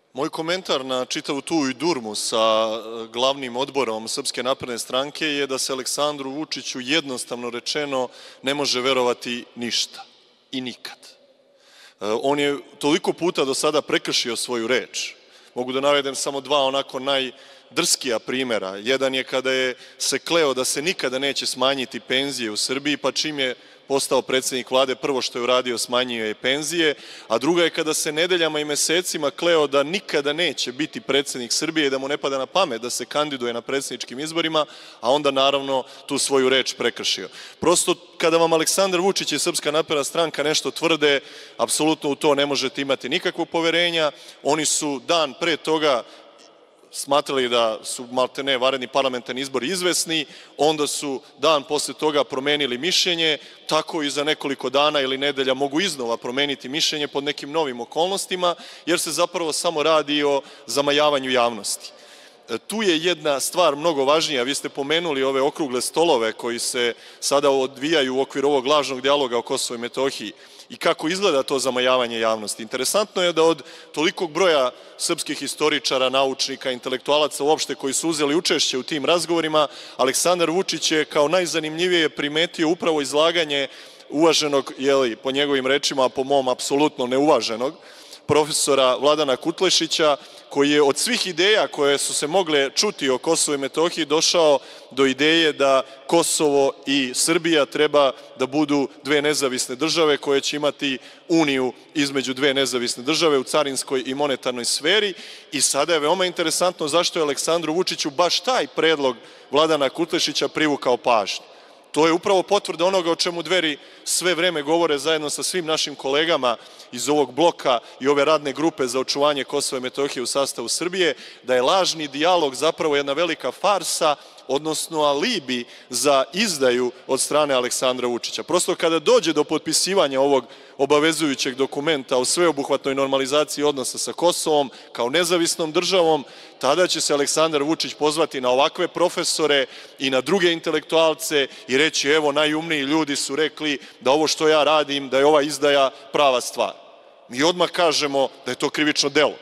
Moj komentar na čitavu tu idurmu sa glavnim odborom Srpske napredne stranke je da se Aleksandru Vučiću jednostavno rečeno ne može verovati ništa i nikad. On je toliko puta do sada prekršio svoju reč. Mogu da navedem samo dva onako najdrskija primera. Jedan je kada je se kleo da se nikada neće smanjiti penzije u Srbiji, pa čim je postao predsednik vlade, prvo što je uradio smanjio je penzije, a druga je kada se nedeljama i mesecima kleo da nikada neće biti predsednik Srbije i da mu ne pada na pamet da se kandiduje na predsedničkim izborima, a onda naravno tu svoju reč prekršio. Prosto kada vam Aleksandar Vučić i Srpska napredna stranka nešto tvrde, apsolutno u to ne možete imati nikakvog poverenja. Oni su dan pre toga smatrali da su maltene vanredni parlamentarni izbori izvesni, onda su dan posle toga promenili mišljenje, tako i za nekoliko dana ili nedelja mogu iznova promeniti mišljenje pod nekim novim okolnostima, jer se zapravo samo radi o zamajavanju javnosti. Tu je jedna stvar mnogo važnija. Vi ste pomenuli ove okrugle stolove koji se sada odvijaju u okviru ovog lažnog dijaloga o Kosovu i Metohiji i kako izgleda to zamajavanje javnosti. Interesantno je da od tolikog broja srpskih historičara, naučnika, intelektualaca uopšte koji su uzeli učešće u tim razgovorima, Aleksandar Vučić je kao najzanimljivije primetio upravo izlaganje uvaženog, po njegovim rečima, a po mom apsolutno neuvaženog, profesora Vladana Kutlešića, koji je od svih ideja koje su se mogle čuti o Kosovu i Metohiji došao do ideje da Kosovo i Srbija treba da budu dve nezavisne države koje će imati uniju između dve nezavisne države u carinskoj i monetarnoj sferi. I sada je veoma interesantno zašto je Aleksandru Vučiću baš taj predlog Vladana Kutlešića privukao pažnju. To je upravo potvrda onoga o čemu Dveri sve vreme govore zajedno sa svim našim kolegama iz ovog bloka i ove radne grupe za očuvanje Kosova i Metohije u sastavu Srbije, da je lažni dijalog zapravo jedna velika farsa, odnosno alibi za izdaju od strane Aleksandra Vučića. Prosto kada dođe do potpisivanja ovog obavezujućeg dokumenta o sveobuhvatnoj normalizaciji odnosa sa Kosovom kao nezavisnom državom, tada će se Aleksandar Vučić pozvati na ovakve profesore i na druge intelektualce i reći evo najumniji ljudi su rekli da ovo što ja radim, da je ova izdaja prava stvar. Mi odmah kažemo da je to krivično delo.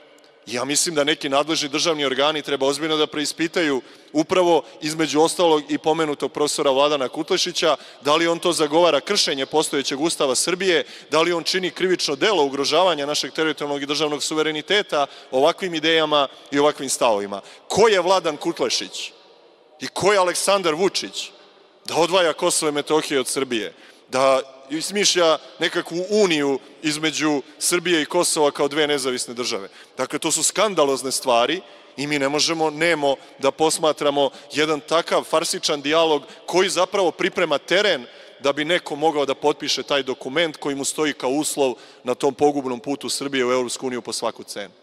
Ja mislim da neki nadležni državni organi treba ozbiljno da preispitaju upravo između ostalog i pomenutog profesora Vladana Kutlešića, da li on to zagovara kršenje postojećeg Ustava Srbije, da li on čini krivično delo ugrožavanja našeg teritorijalnog i državnog suvereniteta ovakvim idejama i ovakvim stavovima. Ko je Vladan Kutlešić i ko je Aleksandar Vučić da odvaja Kosovo i Metohiju od Srbije, da smišlja nekakvu uniju između Srbije i Kosova kao dve nezavisne države? Dakle, to su skandalozne stvari i mi ne možemo nemo da posmatramo jedan takav farsičan dijalog koji zapravo priprema teren da bi neko mogao da potpiše taj dokument koji mu stoji kao uslov na tom pogubnom putu Srbije u EU po svaku cenu.